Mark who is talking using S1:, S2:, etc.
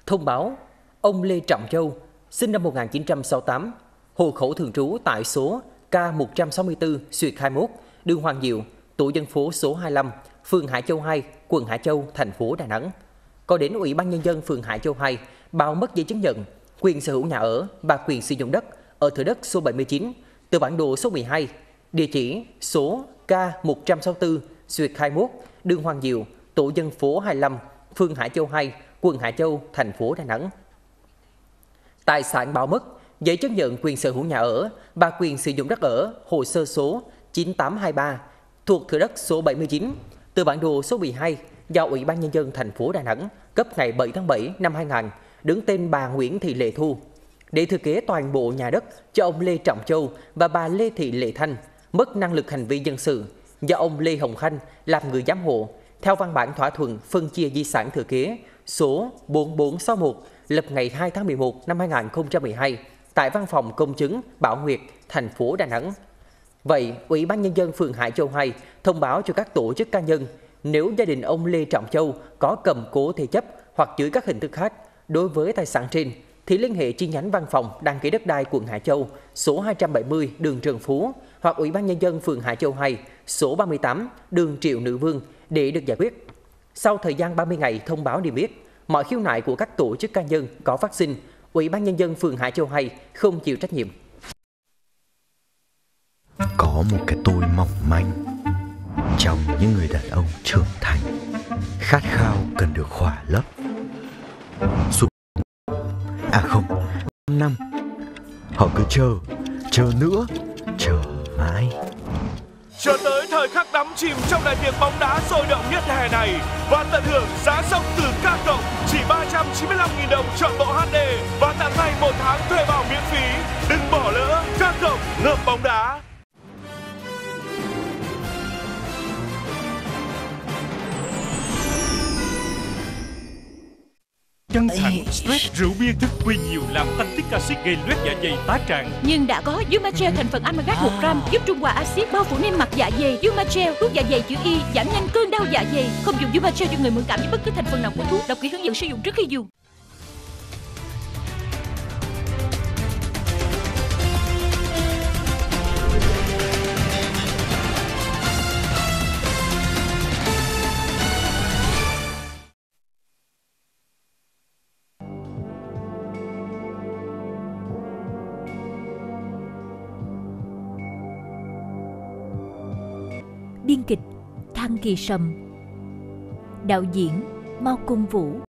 S1: Thông báo, ông Lê Trọng Châu, sinh năm 1968, hộ khẩu thường trú tại số K164/21, đường Hoàng Diệu, tổ dân phố số 25, phường Hải Châu 2, quận Hải Châu, thành phố Đà Nẵng. Có đến Ủy ban Nhân dân phường Hải Châu 2 báo mất giấy chứng nhận quyền sở hữu nhà ở và quyền sử dụng đất ở thửa đất số 79, từ bản đồ số 12, địa chỉ số K164/21, đường Hoàng Diệu, tổ dân phố 25, phường Hải Châu 2, quận Hải Châu, thành phố Đà Nẵng. Tài sản báo mất, giấy chứng nhận quyền sở hữu nhà ở và quyền sử dụng đất ở hồ sơ số 9823 thuộc thửa đất số 79, từ bản đồ số 12 do Ủy ban Nhân dân thành phố Đà Nẵng cấp ngày 7 tháng 7 năm 2000, đứng tên bà Nguyễn Thị Lệ Thu, để thừa kế toàn bộ nhà đất cho ông Lê Trọng Châu và bà Lê Thị Lệ Thanh, mất năng lực hành vi dân sự, do ông Lê Hồng Khanh làm người giám hộ, theo văn bản thỏa thuận phân chia di sản thừa kế số 4461 lập ngày 2 tháng 11 năm 2012 tại Văn phòng Công chứng Bảo Nguyệt, thành phố Đà Nẵng. Vậy, Ủy ban Nhân dân phường Hải Châu 2 thông báo cho các tổ chức cá nhân, nếu gia đình ông Lê Trọng Châu có cầm cố thế chấp hoặc dưới các hình thức khác đối với tài sản trên, thì liên hệ chi nhánh văn phòng đăng ký đất đai quận Hải Châu, số 270 đường Trần Phú, hoặc Ủy ban Nhân dân phường Hải Châu 2, số 38 đường Triệu Nữ Vương để được giải quyết. Sau thời gian 30 ngày thông báo niêm yết, mọi khiếu nại của các tổ chức cá nhân có phát sinh, Ủy ban Nhân dân phường Hải Châu 2 không chịu trách nhiệm.
S2: Có một cái tôi mỏng manh trong những người đàn ông trưởng thành, khát khao cần được khỏa lấp. Suốt không, 5 năm họ cứ chờ nữa, chờ mãi,
S3: chờ tới thời khắc đắm chìm trong đại tiệc bóng đá sôi động nhất hè này và tận hưởng giá sốc từ K+ chỉ 395.000 đồng chọn bộ HD và tặng ngay 1 tháng thuê bao miễn phí. Đừng bỏ lỡ K+ ngợm bóng đá.
S4: Căng thẳng, stress, rượu bia thức khuya nhiều làm tăng tiết axit gây loét dạ dày, tá tràng.
S5: Nhưng đã có Yumagel thành phần amalgam 1 gram giúp trung hòa axit bao phủ niêm mạc dạ dày. Yumagel thuốc dạ dày chữ Y giảm nhanh cơn đau dạ dày. Không dùng Yumagel cho người mẫn cảm với bất cứ thành phần nào của thuốc. Đọc kỹ hướng dẫn sử dụng trước khi dùng.
S6: Biên kịch Thăng Kỳ Sầm, đạo diễn Mao Cung Vũ,